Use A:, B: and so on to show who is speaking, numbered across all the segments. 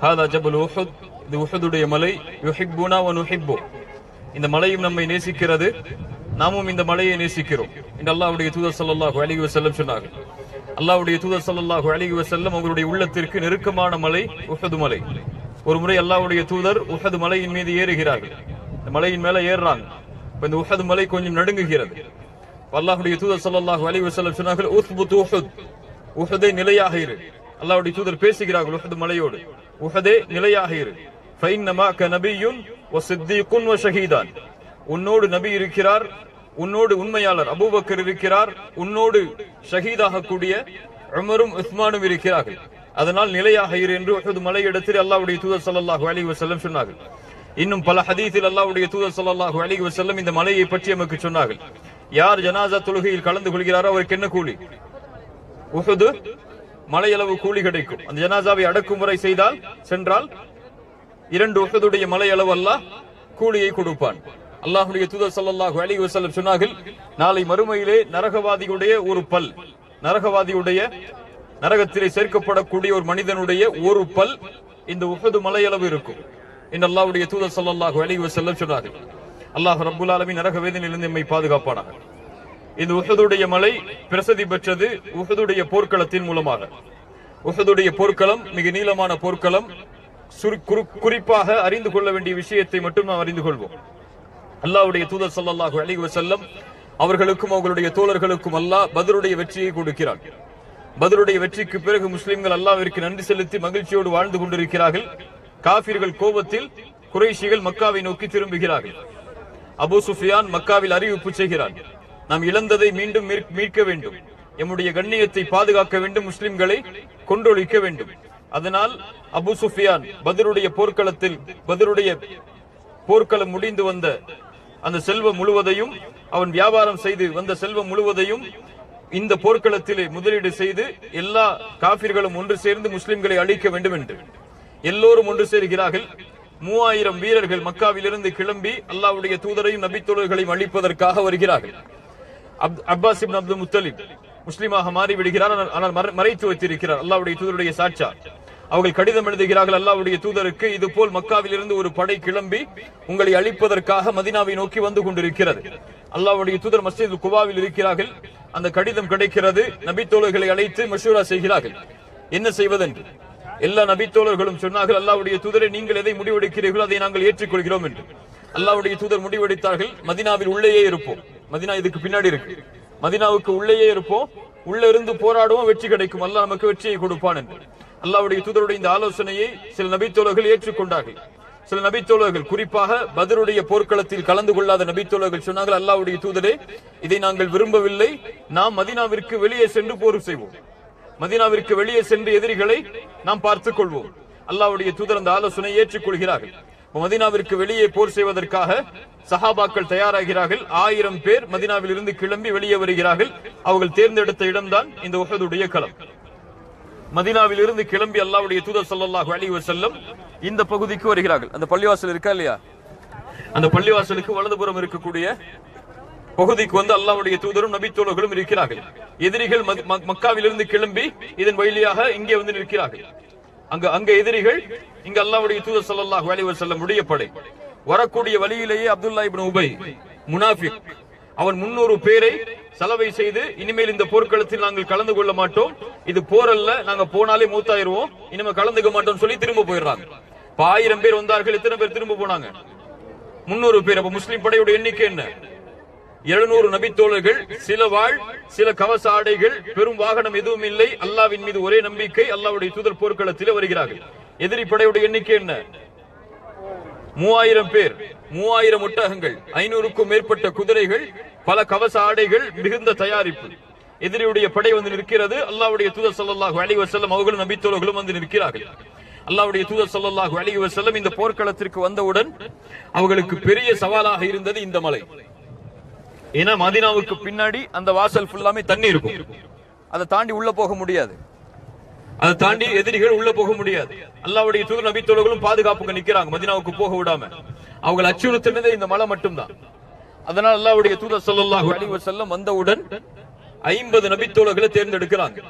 A: ஹாதா ஜபல் உஹுத், இது உஹதுடைய மலை. யுஹிப்புனா வ நுஹிப்பு, இந்த மலையும் நம்மை நேசிக்கிறது, நாமும் இந்த மலையை நேசிக்கிறோம் என்று அல்லாஹ்வுடைய தூதர் ஸல்லல்லாஹு அலைஹி வஸல்லம் சொன்னார்கள். அல்லாஹ்வுடைய தூதர் ஸல்லல்லாஹு அலைஹி வஸல்லம் அவர்களுடைய உள்ளத்திற்கு நெருக்கமான மலை உஹது மலை. ஒரு முறை அல்லாஹ்வுடைய தூதர் உஹது மலையின் மீது ஏறுகிறார்கள். இந்த மலையின் மேல ஏறுறாங்க. இந்த உஹது மலை கொஞ்சம் நடுங்குகிறது. அல்லாஹ்வுடைய தூதர் ஸல்லல்லாஹு அலைஹி வஸல்லம் சொன்னார்கள், உஸ்புத் உஹுத், உஹதே நிலையாக இரு. அல்லாஹ்வுடைய தூதர் பேசுகிறார்கள் உஹது மலையோடு, உஹதே நிலையாக இரு. ஃபைன்னமா கநபியுன் வ சித்தீகுன் வ ஷஹீதான், உன்னோடு நபி இருக்கிறார், உன்னோடு உண்மையாளர் அபூபக்கர் இருக்கிறார், உன்னோடு ஷஹீதாக கூடிய உமரும் உஸ்மானும் இருக்கிறார்கள். அதனால் நிலையாக இரு என்று உஹது மலையிடத்தில் அல்லாஹ்வுடைய தூதர் ஸல்லல்லாஹு அலைஹி வஸல்லம் சொன்னார்கள். இன்னும் பல ஹதீஸில் அல்லாஹ்வுடைய தூதர் ஸல்லல்லாஹு அலைஹி வஸல்லம் இந்த மலையை பற்றி நமக்கு சொன்னார்கள். யார் ஜனாஸா தொழுகையில் கலந்து கொள்கிறாரோ அவருக்கு என்ன கூலி? உஹது மலையளவு கூலி கிடைக்கும். அந்த ஜனாஸாவை அடக்கும் முறை செய்தால் சென்றால் 2 உஹதுடைய மலையளவு அல்லாஹ் கூலியை கொடுப்பான். அல்லாஹ்வுடைய தூதர் ஸல்லல்லாஹு அலைஹி வஸல்லம் சொன்னார்கள், நாளை மறுமையிலே நரகவாதியுடைய ஒரு பல், நரகவாதியுடைய நரகத்திலே சேர்க்கப்படக்கூடிய ஒரு மனிதனுடைய ஒரு பல் இந்த உஹது மலையளவு இருக்கும் என்று அல்லாஹ்வுடைய தூதர் ஸல்லல்லாஹு அலைஹி வஸல்லம் சொன்னார்கள். அல்லாஹ் ரப்பல் ஆலமீன் நரக வேதனையிலிருந்து நம்மை பாதுகாப்பானாக. இந்த உஹதுடைய மலை பிரசித்தி பெற்றது உஹதுடைய போர்க்களத்தின் மூலமாக. உஹதுடைய போர்க்களம் மிக நீளமான போர்க்களம். குறிப்பாக அறிந்து கொள்ள வேண்டிய விஷயத்தை மட்டும் நாம் அறிந்து கொள்வோம். அல்லாஹ்வுடைய தூதர் ஸல்லல்லாஹு அலைஹி வஸல்லம் அவர்களுக்கும் அவர்களுடைய தோழர்களுக்கும் அல்லாஹ் பத்ருடைய வெற்றியை கொடுக்கிறார். பத்ருடைய வெற்றிக்கு பிறகு முஸ்லிம்கள் அல்லாஹ்விற்கு நன்றி செலுத்தி மகிழ்ச்சியோடு வாழ்ந்து கொண்டிருக்கிறார்கள். காஃபிர்கள் கோபத்தில் குறைஷிகள் மக்காவை நோக்கி திரும்புகிறார்கள். அபூ சுஃபியான் மக்காவில் அறிவிப்பு செய்கிறார், நாம் இழந்ததை மீண்டும் மீட்க வேண்டும், எம்முடைய கண்ணியத்தை பாதுகாக்க வேண்டும், முஸ்லிம்களை கொன்றொழிக்க வேண்டும். அதனால் அபூ சுஃபியான் பத்ருடைய போர்க்களத்தில், பத்ருடைய போர்க்களம் முடிந்து வந்த அந்த செல்வம் முழுவதையும், அவன் வியாபாரம் செய்து வந்த செல்வம் முழுவதையும் இந்த போர்க்களத்திலே முதலீடு செய்து எல்லா காபிர்களும் ஒன்று சேர்ந்து முஸ்லிம்களை அழிக்க வேண்டும் என்று எல்லோரும் ஒன்று சேர்கிறார்கள். 3000 வீரர்கள் மக்காவிலிருந்து கிளம்பி அல்லாஹ்வுடைய தூதரையும் நபித்தோழர்களையும் அழிப்பதற்காக வருகிறார்கள். அப்பாஸ் இப்னு அப்துல் முத்தலிப் முஸ்லிமாக மாறிவிடுகிறார், ஆனால் மறைத்து வைத்திருக்கிறார் அல்லாஹ்வுடைய தூதருடைய சாட்சா. அவர்கள் கடிதம் எழுதுகிறார்கள் அல்லாஹ்வுடைய தூதருக்கு, இது போல் மக்காவிலிருந்து ஒரு படை கிளம்பி உங்களை அழிப்பதற்காக மதீனாவை நோக்கி வந்து கொண்டிருக்கிறது. அல்லாஹ்வுடைய தூதர் மஸ்ஜித் குபாவில் இருக்கிறார்கள். அந்த கடிதம் கிடைக்கிறது. நபித்தோழர்களை அழைத்து மஷூரா செய்கிறார்கள், என்ன செய்வதென்று. எல்லா நபித்தோழர்களும் சொன்னார்கள், அல்லாஹ்வுடைய தூதரை நீங்கள் எதை முடிவெடுக்கிறீர்களோ அதை நாங்கள் ஏற்றுக்கொள்கிறோம் என்று. அல்லாஹ்வுடைய தூதர் முடிவெடுத்தார்கள், மதீனாவில் உள்ளேயே இருப்போம். மதீனா இதுக்கு பின்னாடி இருக்கு, மதீனாவுக்கு உள்ளேயே இருப்போம், உள்ள இருந்து போராடுவோம், வெற்றி கிடைக்கும், அல்லாஹ் நமக்கு வெற்றியை கொடுப்பான் என்று. அல்லாஹ்வுடைய தூதருடைய இந்த ஆலோசனையை சில நபித்தோழர்கள் ஏற்றுக்கொண்டார்கள். சில நபித்தோழர்கள், குறிப்பாக பத்ருடைய போர்க்களத்தில் கலந்து கொள்ளாத நபித்தோழர்கள் சொன்னார்கள், அல்லாஹ்வுடைய தூதரே, இதை நாங்கள் விரும்பவில்லை, நாம் மதீனாவிற்கு வெளியே சென்று போர் செய்வோம், மதீனாவிற்கு வெளியே சென்று எதிரிகளை நாம் பார்த்துக் கொள்வோம். அல்லாஹ்வுடைய தூதர் அந்த ஆலோசனையை ஏற்றுக்கொள்கிறார்கள். மதீனாவிற்கு வெளியே போர் செய்வதற்காக சஹாபாக்கள் தயாராகிறார்கள். 1000 பேர் மதீனாவில் இருந்து கிளம்பி வெளியே வருகிறார்கள். அவர்கள் தேர்ந்தெடுத்த இடம்தான் இந்த உஹதுடைய களம். மதீனாவில் இருந்து கிளம்பி அல்லாஹ்வுடைய தூதர் ஸல்லல்லாஹு அலைஹி வஸல்லம் இந்த பகுதிக்கு வருகிறார்கள். அந்த பள்ளிவாசல் இருக்கா இல்லையா, அந்த பள்ளிவாசலுக்கு வலதுபுறம் இருக்கக்கூடிய பகுதிக்கு வந்து அல்லாஹ்வுடைய தூதரும் நபித்தோழர்களும் இருக்கிறார்கள். எதிரிகள் மக்காவிலிருந்து கிளம்பி இதன் வழியாக இங்கே வந்து நிற்கிறார்கள். அங்க எதிரிகள், இங்க அல்லாஹ்வுடைய தூதர் ஸல்லல்லாஹு அலைஹி வஸல்லம் உடைய படை. வரக்கூடிய வழியிலேயே அப்துல்லா இப்னு உபை முனாஃபிக், அவன் 300 பேரை சலவை செய்து, இனிமேல் இந்த போர்க்களத்தில் நாங்கள் கலந்து கொள்ள மாட்டோம், இது போர் அல்ல, நாங்க போனாலே மூத்தாயிருவோம், இனிமே கலந்துக்க மாட்டோம் சொல்லி திரும்ப போயிடுறாங்க. 1000 பேர் வந்தார்கள், எத்தனை பேர் திரும்ப போனாங்க? 300 பேர். அப்ப முஸ்லிம் படையோட எண்ணிக்கை என்ன? 700 நபித்தோழர்கள், சில வாழ், சில கவச ஆடைகள், பெரும் வாகனம் எதுவும் இல்லை, அல்லாஹ்வின் மீது ஒரே நம்பிக்கை. அல்லாஹ்வுடைய தூதர் போர்க்களத்திலே வருகிறார்கள். எதிரி படையோட எண்ணிக்கை என்ன? 3000 பேர், 3000 ஒட்டகங்கள், 500க்கும் மேற்பட்ட குதிரைகள், பல கவச ஆடைகள், மிகுந்த தயாரிப்பு. எதிரியுடைய படை வந்து நிற்கிறது. அல்லாஹ்வுடைய தூதர் ஸல்லல்லாஹு அலைஹி வஸல்லம் அவர்களும் நபித்தோழர்களும் வந்து நிற்கிறார்கள். அல்லாஹ்வுடைய தூதர் ஸல்லல்லாஹு அலைஹி வஸல்லம் இந்த போர்க்களத்திற்கு வந்தவுடன் அவர்களுக்கு பெரிய சவாலாக இருந்தது இந்த மலை. ஏன்னா மதீனாவுக்கு பின்னாடி அந்த வாசல் ஃபுல்லாமே தண்ணி இருக்கும், அதை தாண்டி உள்ள போக முடியாது, அதை தாண்டி எதிரிகள் உள்ள போக முடியாது. அல்லாஹ்வுடைய தூதர் நபித்தோழர்களும் பாதுகாப்புக்கு நிக்கிறாங்க, மதீனாவுக்கு போக விடாம. அவர்கள் அச்சுறுத்தினதே இந்த மலை மட்டும்தான். அதனால் அல்லாஹ்வுடைய தூதர் ஸல்லல்லாஹு அலைஹி வஸல்லம் வந்தவுடன் 50 நபித்தோழர்களை தேர்ந்தெடுக்கிறாங்க.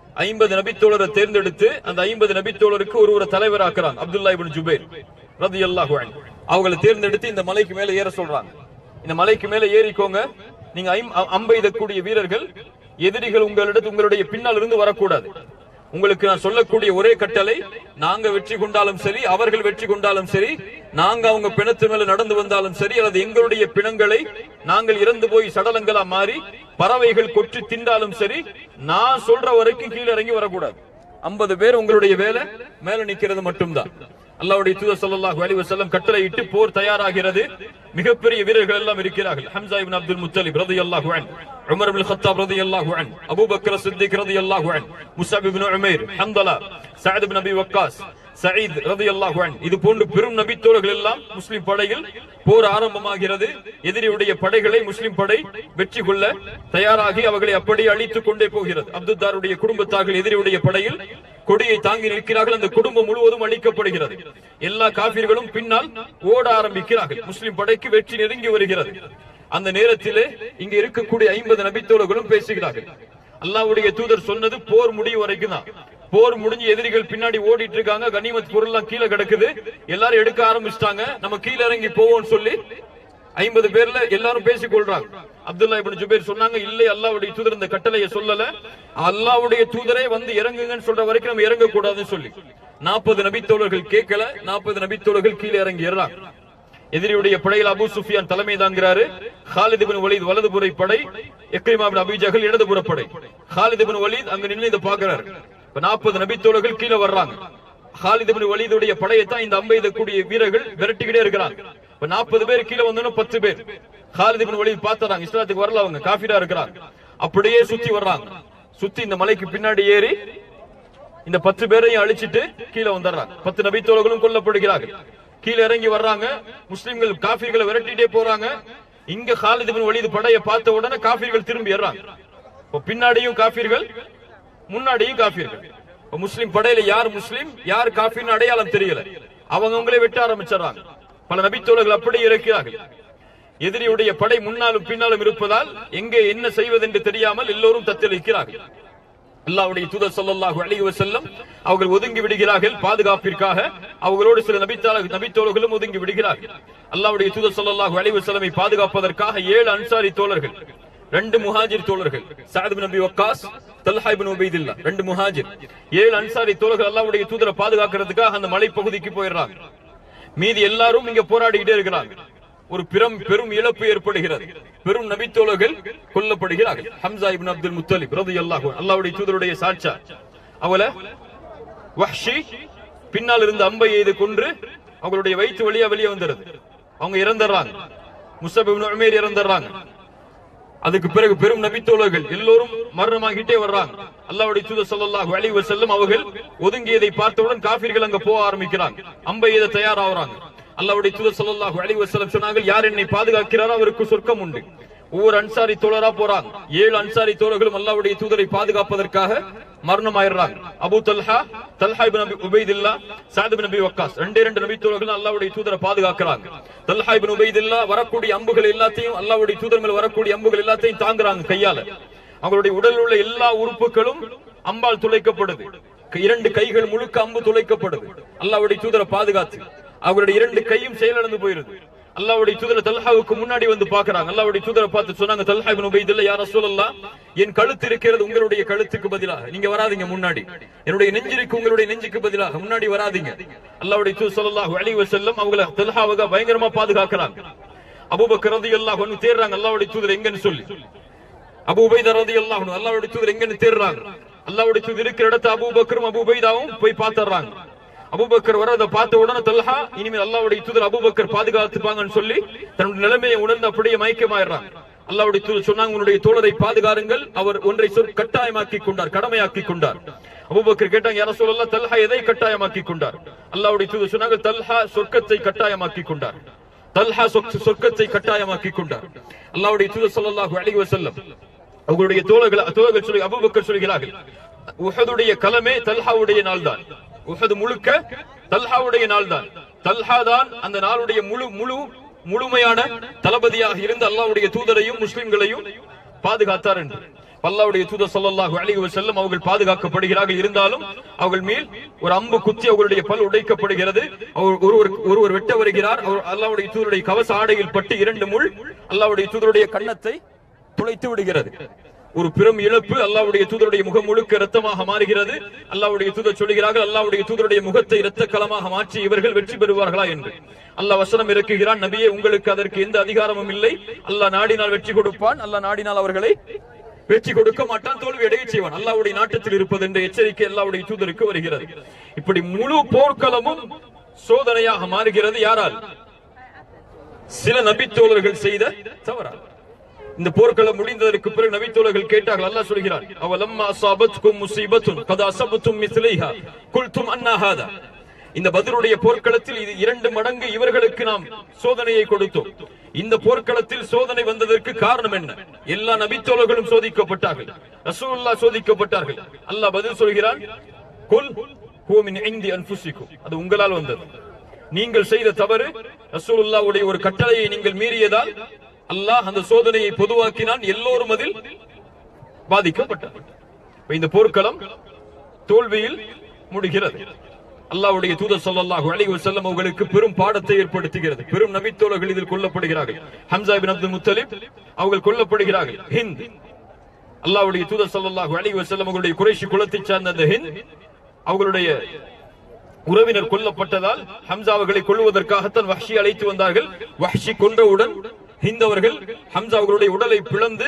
A: 50 நபித்தோழரை தேர்ந்தெடுத்து அந்த 50 நபித்தோழருக்கு ஒரு தலைவராக்குறாங்க. அப்துல்லா இப்னு ஜுபைர் ரலியல்லாஹு அன்ஹு அவங்களை தேர்ந்தெடுத்து இந்த மலைக்கு மேல ஏற சொல்றாங்க. இந்த மலைக்கு மேல ஏறிக்கோங்க, நீங்க அம்பை எய்தக்கூடிய வீரர்கள், எதிரிகள் உங்களுடைய பின்னால் இருந்து வரக்கூடாது. உங்களுக்கு நான் சொல்லக்கூடிய ஒரே கட்டளை, நாங்க வெற்றி கொண்டாலும் சரி, அவர்கள் வெற்றி கொண்டாலும் சரி, நாங்க அவங்க பிணத்து மேல நடந்து வந்தாலும் சரி, அல்லது எங்களுடைய பிணங்களை நாங்கள் இறந்து போய் சடலங்களா மாறி பறவைகள் கொற்றி தின்றாலும் சரி, நான் சொல்ற வரைக்கும் கீழே இறங்கி வரக்கூடாது. 50 பேர் உங்களுடைய வேலை மேல நிக்கிறது மட்டும்தான். அல்லாஹ்வுடைய தூதர் ஸல்லல்லாஹு அலைஹி வஸல்லம் கட்டளையிட்டு போர் தயாராகிறது. மிகப்பெரிய வீரர்கள் எல்லாம் இருக்கிறார்கள். ஹம்ஸா இப்னு அப்துல் முத்தலிப் ரலியல்லாஹு அன்ஹு, உமர் இப்னு கத்தாப் ரலியல்லாஹு அன்ஹு, அபூபக்கர் சித்திக் ரலியல்லாஹு அன்ஹு, முஸ்அப் இப்னு உமைர், ஹம்தலா, Saad ibn Abi Waqqas, Saeed ரலியல்லாஹு அன்ஹு, இது போன்று பெரும் நபித்தோழர்கள் எல்லாம் முஸ்லிம் படையில் போர் ஆரம்பமாகிறது. எதிரியுடைய படைகளை முஸ்லிம் படை வெற்றி கொள்ள தயாராகி அவர்களை அப்படியே அழித்துக் கொண்டே போகிறது. அப்துத்தாருடைய குடும்பத்தார்கள் எதிரியுடைய படையில் கொடியை தாங்கி நிற்கிறார்கள். அந்த குடும்பம் முழுவதும் அழிக்கப்படுகிறது. எல்லா காபிர்களும் பின்னால் ஓட ஆரம்பிக்கிறார்கள். முஸ்லிம் படைக்கு வெற்றி நெருங்கி வருகிறது. அந்த நேரத்திலே இங்க இருக்கக்கூடிய 50 நபித்தோழர்களும் பேசுகிறார்கள். அல்லாஹ்வுடைய தூதர் சொன்னது போர் முடிவு வரைக்கும் தான். போர் முடிஞ்சு எதிரிகள் பின்னாடி ஓடிட்டு இருக்காங்க, கனிமத் பொருள் எல்லாம் கீழே கிடக்குது, எல்லாரும் எடுக்க ஆரம்பிச்சிட்டாங்க, நம்ம கீழே இறங்கி போவோம் சொல்லி 50 பேர்ல எல்லாரும் பேசிக் கொள்றாங்க. அப்துல்லா இப்னு ஜுபைர் சொன்னாங்க, இல்லை, அல்லாஹ்வுடைய தூதர் இந்த கட்டளையை சொல்லல, அல்லாஹ்வுடைய தூதரே வந்து இறங்குங்கன்னு சொல்ற வரைக்கும் நம்ம இறங்க கூடாதுன்னு சொல்லி 40 நபித்தோழர்கள் கேட்கல. 40 நபித்தோழர்கள் கீழே இறங்கி ஏறாங்க. எதிரியுடைய படையில் அபூ சுஃபியான் தலைமை தாங்கிறாரு. காலித் இப்னு வலீத் வலதுபுற படை, இக்ரிமா இப்னு அபீ ஜஹல் இடதுபுற படை. காலித் இப்னு வலீத் அங்க நின்னு இத பாக்குறாரு. 40 நபித்தோழர்கள் கீழே வர்றாங்க. காலித் இப்னு வலீதுடைய படையை தான் இந்த அம்பை எய்தக்கூடிய வீரர்கள் விரட்டிக்கிட்டே இருக்கிறாங்க. 40 பேர் கீழே வந்தோன்னு 10 பேர் காலித் இப்னு வலீத் பார்த்தாங்க, இஸ்லாத்துக்கு வரல, அவங்க காஃபிரா இருக்கிறாங்க. அப்படியே சுத்தி வர்றாங்க. சுத்தி இந்த மலைக்கு பின்னாடி ஏறி இந்த 10 பேரையும் அழிச்சிட்டு கீழே வந்துடுறாங்க. 10 நபித்தோழர்களும் கொல்லப்படுகிறார்கள். கீழே இறங்கி வர்றாங்க. முஸ்லிம்கள் காஃபிர்களை விரட்டிட்டே போறாங்க. இங்க காலித் இப்னு வலீத் படையை பார்த்த உடனே காஃபிர்கள் திரும்பி ஏறாங்க. பின்னாடியும் காஃபிர்கள், முன்னாடியும் காஃபிர்கள். முஸ்லிம் படையில யார் முஸ்லிம் யார் காஃபிர்னு அடையாளம் தெரியல. அவங்களே வெட்ட ஆரம்பிச்சாங்க. பல நபித்தோழர்கள் அப்படியே இருக்கிறார்கள். எதிரியுடைய படை முன்னாலும் பின்னாலும் இருப்பதால் எங்கே என்ன செய்வது என்று தெரியாமல் எல்லோரும் தத்தளிக்கிறார்கள். அல்லாஹ்வுடைய தூதர் ஸல்லல்லாஹு அலைஹி வஸல்லம் அவர்கள் ஒதுங்கி விடுகிறார்கள். பாதுகாப்பிற்காக அவர்களோடு சில நபித்தோழர்களும் ஒதுங்கி விடுகிறார்கள். அல்லாஹ்வுடைய தூதர் ஸல்லல்லாஹு அலைஹி வஸல்லமை பாதுகாப்பதற்காக 7 அன்சாரி தோழர்கள், 2 முஹாஜிர் தோழர்கள், Saad ibn Abi Waqqas, Talha ibn Ubaidullah, 2 முஹாஜிர், 7 அன்சாரி தோழர்கள் அல்லாஹ்வுடைய தூதரை பாதுகாக்கிறதுக்காக அந்த மலை பகுதிக்கு போயிடுறாங்க. மீதி எல்லாரும் இங்க போராடிக்கிட்டே இருக்கிறாங்க. ஒரு பெரும் இழப்பு ஏற்படுகிறது. பெரும் நபித்தோழர்கள் கொல்லப்படுகிறார்கள். ஹம்ஸா இப்னு அப்துல் முத்தலிப் ரலியல்லாஹு அன்ஹு, அல்லாஹ்வுடைய தூதருடைய சாட்சா, அவளை வஹ்ஷி பின்னால் இருந்து அம்பை எய்து கொன்று அவங்களுடைய வயிற்று வழியா வெளியே வந்துடுது. அவங்க இறந்துடுறாங்க. முஸ்அப் இப்னு உமைர் இறந்துடுறாங்க. அதுக்கு பிறகு பெரும் நபித்தோழர்கள் எல்லோரும் மரணமாகிட்டே வர்றாங்க. அல்லாஹ்வுடைய தூதர் ஸல்லல்லாஹு அலைஹி வஸல்லம் அவர்கள் ஒதுங்கியதை பார்த்தவுடன் காஃபிர்கள் அங்க போக ஆரம்பிக்கிறாங்க. அம்பை எய்த தயாராகிறாங்க. அல்லாஹ்வுடைய தூதர் ஸல்லல்லாஹு அலைஹி வஸல்லம் சொன்னாங்க, யார் என்னை பாதுகாக்கிறாரோ அவருக்கு சொர்க்கம் உண்டு. ஒவ்வொரு அன்சாரி தோழரா போறாங்க. 7 அன்சாரி தோழர்களும் அல்லாஹ்வுடைய தூதரை பாதுகாப்பதற்காக மரணம் ஆயிடுறாங்க. Abu Talha, Talha ibn Ubaidullah, Saad ibn Abi Waqqas, 2 நபித்தோழர்கள் அல்லாஹ்வுடைய தூதரை பாதுகாக்கிறாங்க. தல்ஹா இப்னு உபைதுல்லா வரக்கூடிய அம்புகள் எல்லாத்தையும், அல்லாஹ்வுடைய தூதர் மேல வரக்கூடிய அம்புகள் எல்லாத்தையும் தாங்குறாங்க கையால. அவங்களுடைய உடலில் உள்ள எல்லா உறுப்புகளும் அம்பால் துளைக்கப்படுது. 2 கைகள் முழுக்க அம்பு துளைக்கப்படுது. அல்லாஹ்வுடைய தூதரை பாதுகாத்து அவருடைய 2 கையும் செயலிழந்து போயிருது. அல்லாஹ்வுடைய தூதர் தல்ஹாவுக்கு முன்னாடி வந்து பாக்குறாங்க. அல்லாஹ்வுடைய தூதரை பார்த்து சொன்னாங்க, தல்ஹா இப்னு உபைதுல்லா, யா ரசூலல்லாஹ், என் கழுத்து இருக்கிறது உங்களுடைய கழுத்துக்கு பதிலாக, நீங்க வராதீங்க முன்னாடி. என்னுடைய நெஞ்சிற்கு உங்களுடைய நெஞ்சுக்கு பதிலாக முன்னாடி வராதீங்க. அல்லாஹ்வுடைய தூதர் ஸல்லல்லாஹு அலைஹி வஸல்லம் அவங்கள தல்ஹாவை பயங்கரமா பாதுகாக்கிறாங்க. அபூபக்கர் ரலியல்லாஹு அன்ஹு தேடுறாங்க அல்லாஹ்வுடைய தூதர் எங்கன்னு சொல்லி. அபூ உபைதா ரலியல்லாஹு அன்ஹு அல்லாஹ்வுடைய தூதர் எங்கன்னு தேடுறாங்க. அல்லாஹ்வுடைய தூதர் இருக்கிற இடத்தை அபூபக்கரும் அபூ உபைதாவும் போய் பார்த்தறாங்க. அபூபக்கர் வரத பார்த்த உடனே தல்ஹா, இனிமேல் அல்லாஹ்வுடைய தூதர் அபூபக்கர் பாதுகாத்துப்பாங்கன்னு சொல்லி தன்னுடைய நிலைமையை உணர்ந்து அப்படியே மயக்கமாயிடுறாங்க. அல்லாஹ்வுடைய தூதர் சொன்னாங்க, உன்னுடைய தோழரை பாதுகாருங்கள். அவர் ஒன்றை கட்டாயமாக்கி கொண்டார், கடமையாக்கி கொண்டார். அபூபக்கர் கேட்டாங்க, யா ரசூலல்லாஹ், தல்ஹா எதை கட்டாயமாக்கி கொண்டார்? அல்லாஹ்வுடைய தூதர் சொன்னாங்க, தல்ஹா சொர்க்கத்தை கட்டாயமாக்கி கொண்டார். தல்ஹா சொர்க்கத்தை கட்டாயமாக்கி கொண்டார். அல்லாஹ்வுடைய தூதர் ஸல்லல்லாஹு அலைஹி வஸல்லம் அவங்களுடைய தோழர்கள் சொல்லி அபூபக்கர் சொல்கிறார்கள், உஹதுடைய களமே தல்ஹாவுடைய நாள்தான். உஹது முழுக்க தல்ஹாவுடைய நாள்தான். தல்ஹா தான் அந்த நாளுடைய முழுமையான தளபதியாக இருந்து அல்லாஹ்வுடைய தூதரையும் முஸ்லிம்களையும் பாதுகாத்தார் என்று. அல்லாஹ்வுடைய தூதர் ஸல்லல்லாஹு அலைஹி வஸல்லம் அவர்கள் பாதுகாக்கப்படுகிறார்கள். இருந்தாலும் அவர்கள் மேல் ஒரு அம்பு குத்தி அவர்களுடைய பல் உடைக்கப்படுகிறது. ஒருவர் வெட்ட வருகிறார். அல்லாஹ்வுடைய தூதருடைய கவச ஆடையில் பட்டு 2 முள் அல்லாஹ்வுடைய தூதருடைய கன்னத்தை துளைத்து விடுகிறது. ஒரு பெரும் இழப்பு. அல்லாஹ்வுடைய தூதருடைய முகம் முழுக்க இரத்தமாக மாறுகிறது. அல்லாஹ்வுடைய தூதர் சொல்கிறார்கள், அல்லாஹ்வுடைய தூதருடைய முகத்தை இரத்த களமாக மாற்றி இவர்கள் வெற்றி பெறுவார்களா என்று. அல்லாஹ் வசனம் இறக்குகிறான், நபியே உங்களுக்கு அதற்கு எந்த அதிகாரமும் இல்லை. அல்லாஹ் நாடினால் வெற்றி கொடுப்பான், அல்லாஹ் நாடினால் அவர்களை வெற்றி கொடுக்க மாட்டான், தோல்வி அடைய செய்வான். அல்லாஹ்வுடைய நாட்டத்தில் இருப்பது என்ற எச்சரிக்கை அல்லாஹ்வுடைய தூதருக்கு வருகிறது. இப்படி முழு போர்க்களமும் சோதனையாக மாறுகிறது. யாரால்? சில நபித்தோழர்கள் செய்த தவறால். இந்த போர்க்களம் முடிந்ததற்கு பிறகு நபித்தோழர்கள் கேட்டார்கள். அல்லாஹ் சொல்கிறான், அவலம்மா அஸாபத்கும் முஸீபத்துன் கத் அஸபத்தும் மிஸ்லைஹா குல்தும் அன்னா ஹாதா. இந்த பத்ருடைய போர்க்களத்தில் இது 2 மடங்கு இவர்களுக்கு நாம் சோதனையை கொடுத்தோம். இந்த போர்க்களத்தில் சோதனை வந்ததற்கு காரணம் என்ன? எல்லா நபித்தோழர்களும் சோதிக்கப்பட்டார்கள், ரசூலுல்லாஹ் சோதிக்கப்பட்டார்கள். அல்லாஹ் பதில் சொல்கிறான், குல் ஹுவ மின் இன்தி அன்ஃபுசிக்கும். அது உங்களால் வந்தது. நீங்கள் செய்த தவறு, ரசூலுல்லாஹ்வுடைய ஒரு கட்டளையை நீங்கள் மீறியதால் அல்லாஹ் அந்த சோதனையை பொதுவாக்கினான். எல்லோரும் அதில் பாதிக்கப்பட்டார்கள். இந்த போர்க்களம் தோல்வியில் முடிகிறது. அல்லாஹ்வுடைய தூதர் ஸல்லல்லாஹு அலைஹி வஸல்லம் அவர்களுக்கு பெரும் பாடத்தை ஏற்படுத்துகிறது. பெரும் நபித்தோழர்கள் இதில் கொல்லப்படுகிறார்கள். ஹம்ஸா இப்னு அப்துல் முத்தலிப் அவர்கள் கொல்லப்படுகிறார்கள். ஹிந்த், அல்லாஹ்வுடைய தூதர் ஸல்லல்லாஹு அலைஹி வஸல்லம் அவர்களுடைய குறைஷி குலத்தைச் சார்ந்த அந்த ஹிந்த் அவர்களுடைய உறவினர் கொல்லப்பட்டதால் ஹம்ஸா அவர்களை கொல்வதற்காகத்தான் வஹ்ஷி அழைத்து வந்தார்கள். வஹ்ஷி கொன்றவுடன் ஹிந்த் அவர்கள் ஹம்ஸா அவர்களுடைய உடலை பிளந்து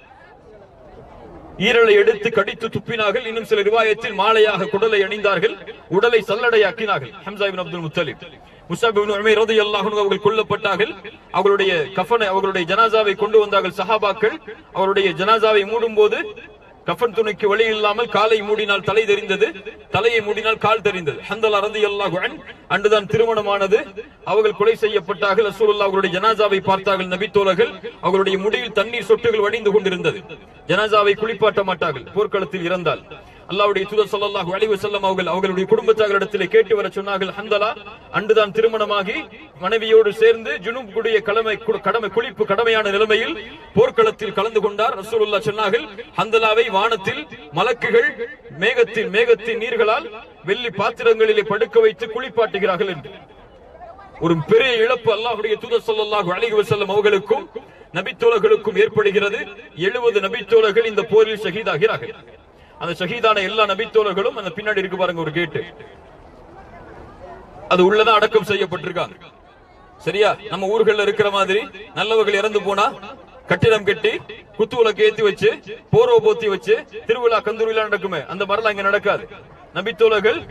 A: ஈரலை எடுத்து கடித்து துப்பினார்கள். இன்னும் சில ரிவாயத்தில் மாலையாக குடலை அணிந்தார்கள், உடலை சல்லடையாக்கினார்கள். ஹம்ஸா இப்னு அப்துல் முத்தலிப், முஸஅப் இப்னு உமைர் ரலியல்லாஹு அன்ஹு அவர்கள் கொல்லப்பட்டார்கள். அவர்களுடைய கஃபனை, அவர்களுடைய ஜனாசாவை கொண்டு வந்தார்கள் சஹாபாக்கள். அவருடைய ஜனாசாவை மூடும்போது கஃபன் துணிக்கு வழி இல்லாமல் காலை மூடினால் தலை தெரிந்தது, தலையை மூடினால் கால் தெரிந்தது. ஹந்தலா ரலியல்லாஹு அன்ஹு அன்றுதான் திருமணமானது. அவர்கள் கொலை செய்யப்பட்டார்கள். ரசூலுல்லாஹ் அவர்களுடைய ஜனாசாவை பார்த்தார்கள் நபித்தோழர்கள். அவர்களுடைய முடியில் தண்ணீர் சொட்டுகள் வடிந்து கொண்டிருந்தது. ஜனாசாவை குளிப்பாட்ட மாட்டார்கள் போர்க்களத்தில் இறந்தால். அல்லாஹ்வுடைய தூதர் ஸல்லல்லாஹு அலைஹி வஸல்லம் அவர்களுடைய குடும்பத்தாரிடத்திலே கேட்டு வர சொன்னார்கள். ஹந்தலா அன்றுதான் திருமணமாகி மனைவியோடு சேர்ந்து ஜுனூபுடைய கடமை குளிப்பு கடமையான நிலைமையில் போர்க்களத்தில் கலந்து கொண்டார். ரசூலுல்லாஹ் சொன்னார்கள், ஹந்தலாவை வானத்தில் மலக்குகள் மேகத்தின் நீர்களால் வெள்ளி பாத்திரங்களிலே படுக்க வைத்து குளிப்பாட்டுகிறார்கள் என்று. ஒரு பெரிய இழப்பு அல்லாஹ்வுடைய தூதர் ஸல்லல்லாஹு அலைஹி வஸல்லம் அவர்களுக்கும் நபித்தோழர்களுக்கும் ஏற்படுகிறது. 70 நபித்தோழர்கள் இந்த போரில் ஷஹீதாகிறார்கள். அந்த ஷஹீதான எல்லா நபித்தோழர்களும் அந்த பின்னாடி இருக்கு பாருங்க ஒரு கேட்டு, அது உள்ளதான் அடக்கம் செய்யப்பட்டிருக்காங்க. சரியா? நம்ம ஊர்கள்ல இருக்கிற மாதிரி நல்லவர்கள் இறந்து போனா கட்டிடம் கட்டி குத்துவிளக்கு ஏத்தி வச்சு போர்வை போத்தி வச்சு திருவிழா கந்தூரிலா நடக்குமே, அந்த மாதிரிலாம் இங்க நடக்காது. நபித்தோழர்கள்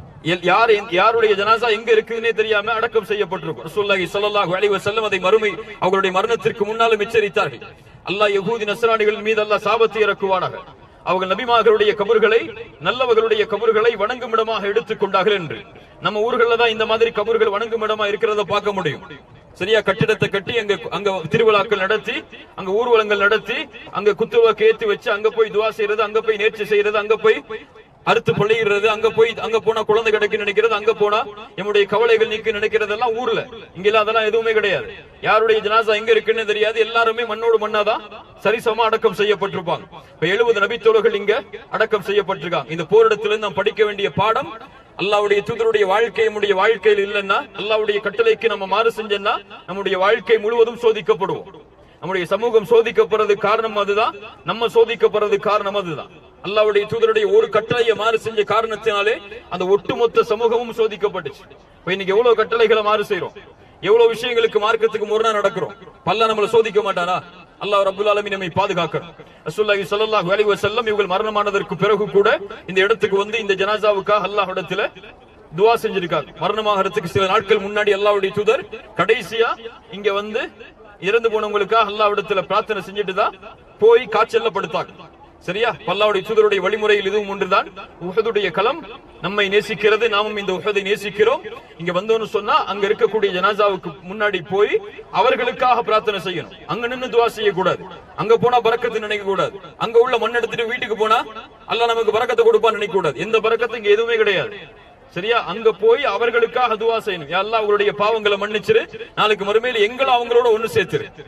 A: யாருடைய ஜனாசா எங்க இருக்குன்னே தெரியாம அடக்கம் செய்யப்பட்டிருக்கும். ரசூலுல்லாஹி ஸல்லல்லாஹு அலைஹி வஸல்லம் அதை அவர்களுடைய மரணத்திற்கு முன்னாலும் எச்சரித்தார்கள். அல்லாஹ் யஹூதி நஸ்ரானிகள் மீது அல்லாஹ் சாபத்தை இறக்குவானாக. அவர்கள் நபிமார்களுடைய கபர்களை, நல்லவர்களுடைய கபர்களை வணங்கும் இடமாக எடுத்துக் கொண்டார்கள் என்று. நம்ம ஊர்கள்ல தான் இந்த மாதிரி கபர்கள் வணங்கும் இடமா இருக்கிறத பார்க்க முடியும். சரியா? கட்டிடத்தை கட்டி அங்க திருவிழாக்கள் நடத்தி, அங்க ஊர்வலங்கள் நடத்தி, அங்க குத்துவிளக்கு ஏத்தி வச்சு அங்க போய் துவா செய்யறது, அங்க போய் நேர்ச்சி செய்யறது, அங்க போய் அறுத்து பள்ளியிடுறது, அங்க போனா குழந்தை கிடைக்கு நினைக்கிறது, அங்க போனா நம்முடைய கவலைகள் நீக்கி நினைக்கிறதெல்லாம் ஊர்ல. இங்கெல்லாம் அதெல்லாம் எதுவுமே கிடையாது. யாருடைய ஜனாசா எங்க இருக்குன்னு தெரியாது. எல்லாருமே மண்ணோடு மண்ணாதான் சரிசமா அடக்கம் செய்யப்பட்டிருப்பாங்க. இப்ப 70 நபித்தோழர்கள் இங்க அடக்கம் செய்யப்பட்டிருக்காங்க. இந்த போரிடத்திலிருந்து நாம் படிக்க வேண்டிய பாடம், அல்லாஹ்வுடைய தூதருடைய வாழ்க்கை நம்முடைய வாழ்க்கையில் இல்லைன்னா, அல்லாஹ்வுடைய கட்டளைக்கு நம்ம மாறு செஞ்சோம்னா நம்முடைய வாழ்க்கை முழுவதும் சோதிக்கப்படுவோம். நம்முடைய சமூகம் சோதிக்கப்படுறது காரணம் அதுதான், நம்ம சோதிக்கப்படுறது காரணம் அதுதான். அல்லாஹ்வுடைய தூதருடைய ஒரு கட்டளையை மாறு செஞ்ச காரணத்தினாலே அந்த ஒட்டுமொத்த சமூகமும் சோதிக்கப்பட்டுச்சு. இன்னைக்கு எவ்வளவு கட்டளைகளை மாறு செய்யறோம், எவ்வளவு விஷயங்களுக்கு மார்க்கத்துக்கு முரணா நடக்கிறோம். பல்ல நம்மளை சோதிக்க மாட்டானா? அல்லாஹ் ரப்பல் ஆலமீன் நம்மை பாதுகாக்கணும். ரசூலுல்லாஹி ஸல்லல்லாஹு அலைஹி வஸல்லம் இவர்கள் மரணமானதற்கு பிறகு கூட இந்த இடத்துக்கு வந்து இந்த ஜனாசாவுக்காக அல்லாஹ்விடத்துல துஆ செஞ்சிருக்காங்க. மரணமாகிறதுக்கு சில நாட்கள் முன்னாடி அல்லாஹ்வுடைய தூதர் கடைசியா இங்க வந்து இறந்து போனவங்களுக்காக அல்லாஹ்விடத்துல பிரார்த்தனை செஞ்சுட்டு தான் போய் காய்ச்சல்ல படுத்தாங்க. சரியா? அல்லாஹ்வுடைய தூதருடைய வழிமுறையில் இதுவும் ஒன்றுதான். உஹதுடைய களம் நம்மை நேசிக்கிறது, நாமும் இந்த உஹதை நேசிக்கிறோம். இங்க வந்தோன்னு சொன்னா அங்க இருக்கக்கூடிய ஜனாசாவுக்கு முன்னாடி போய் அவர்களுக்காக பிரார்த்தனை செய்யணும். அங்க நின்று துஆ செய்யக்கூடாது. அங்க போனா பரக்கத்து நினைக்க கூடாது. அங்க உள்ள மண் எடுத்துட்டு வீட்டுக்கு போனா அல்லாஹ் நமக்கு பரக்கத்தை கொடுப்பான்னு நினைக்க கூடாது. எந்த பரக்கத்தும் இங்க எதுவுமே கிடையாது. சரியா? அங்க போய் அவர்களுக்காக துஆ செய்யணும். யா அல்லாஹ் அவங்களுடைய பாவங்களை மன்னிச்சிரு, நாளைக்கு மறுமையில எங்களை அவங்களோட ஒண்ணு சேர்த்துரு.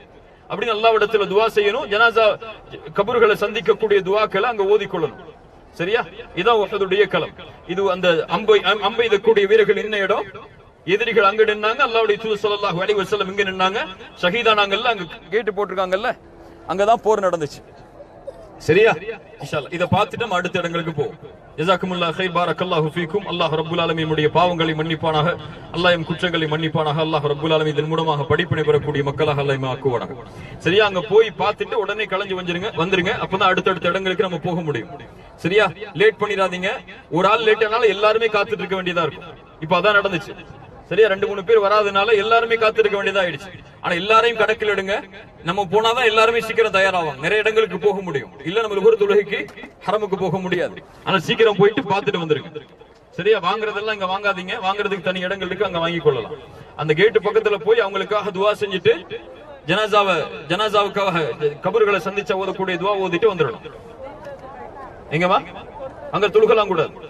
A: அப்படின்னு அல்லாஹ்விடத்துல துஆ செய்யணும். ஜனாசா கபர்களை சந்திக்கக்கூடிய துஆக்களை அங்க ஓதிக்கொள்ளணும். சரியா? இதான் உஹதுடைய களம். இது அந்த அம்பை எய்தக்கூடிய வீரர்கள் என்ன இடம்? எதிரிகள் அங்க நின்னாங்க, அல்லாஹ்வுடைய தூதர் ஸல்லல்லாஹு அலைஹி வஸல்லம் இங்க நின்னாங்க, ஷஹீதானாங்கல்ல, அங்க கேட் போட்டிருக்காங்கல்ல, அங்கதான் போர் நடந்துச்சு. சரியா? இன்ஷா அல்லாஹ் இத பார்த்துட்டு நம்ம அடுத்த இடங்களுக்கு போவோம். ஜஸாக்குமுல்லாஹ் கைர், பாரக்கல்லாஹு ஃபீக்கும். அல்லாஹ் ரப்பல் ஆலமீன் நம்முடைய பாவங்களை மன்னிப்பானாக, அல்லாஹ் எம் குற்றங்களை மன்னிப்பானாக, அல்லாஹ் ரப்பல் ஆலமீன் இதன் மூலமாக படிப்பினை பெறக்கூடிய மக்களாக அல்லாஹ் ஆக்குவானாக. சரியா? அங்க போய் பார்த்துட்டு உடனே கலஞ்சு வந்துருங்க. அப்பதான் அடுத்தடுத்த இடங்களுக்கு நம்ம போக முடியும். சரியா? லேட் பண்ணிடாதீங்க. ஒரு ஆள் லேட் ஆனாலும் எல்லாருமே காத்துட்டு இருக்க வேண்டியதா இருக்கும். இப்ப அதான் நடந்துச்சு. சரியா? 2-3 பேர் வராதனால எல்லாருமே காத்திருக்க வேண்டியதா ஆயிடுச்சு. ஆனா எல்லாரையும் கணக்கில் எடுங்க. நம்ம போனாதான் எல்லாருமே சீக்கிரம் தயாராவாங்க, நிறைய இடங்களுக்கு போக முடியும். இல்ல நம்ம ஒரு தொழுகைக்கு ஹரமுக்கு போக முடியாது. ஆனா சீக்கிரம் போயிட்டு பார்த்துட்டு வந்துருங்க. சரியா? வாங்குறதெல்லாம் இங்க வாங்காதீங்க, வாங்குறதுக்கு தனி இடங்கள் இருக்கு, அங்க வாங்கி கொள்ளலாம். அந்த கேட்டு பக்கத்துல போய் அவங்களுக்காக துவா செஞ்சுட்டு ஜனாசாவுக்காக கபர்களை சந்திச்ச ஓதக்கூடிய துவா ஓதிட்டு வந்துடணும். எங்கம்மா அங்க தொழுகலாம் கூடாது.